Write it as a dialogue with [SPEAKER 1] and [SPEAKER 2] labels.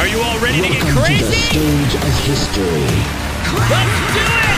[SPEAKER 1] Are you all ready to get
[SPEAKER 2] Welcome to the
[SPEAKER 1] crazy?
[SPEAKER 2] stage of history.
[SPEAKER 1] Let's do it!